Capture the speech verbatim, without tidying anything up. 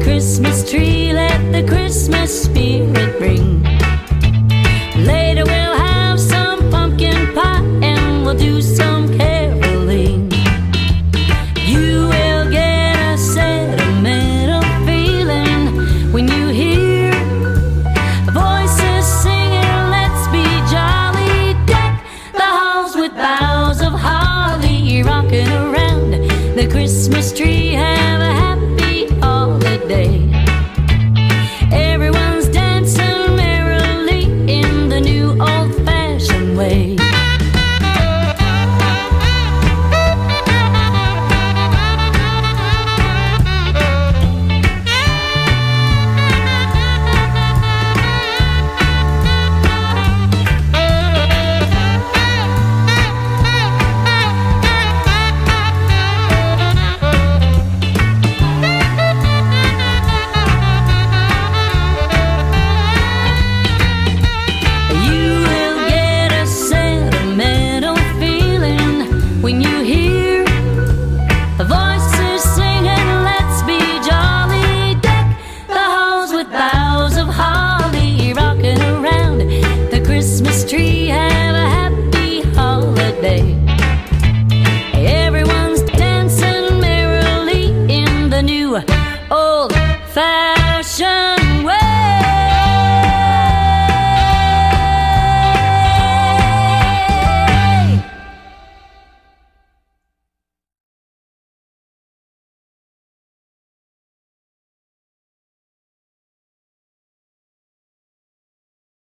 Christmas tree, let the Christmas spirit ring. Later we'll have some pumpkin pie and we'll do some caroling. You will get a sentimental feeling when you hear voices singing, let's be jolly. Deck the halls with boughs of holly, rocking around the Christmas tree.